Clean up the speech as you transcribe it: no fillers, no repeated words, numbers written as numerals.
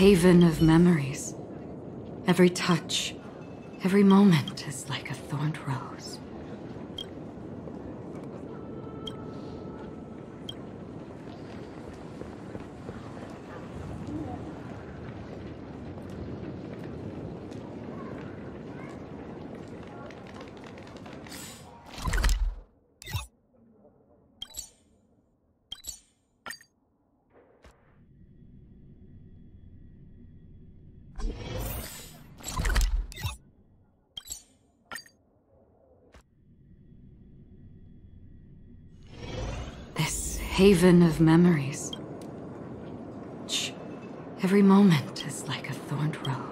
haven of memories. Every touch, every moment is like a thorned rose. Haven of memories. Every moment is like a thorned rose.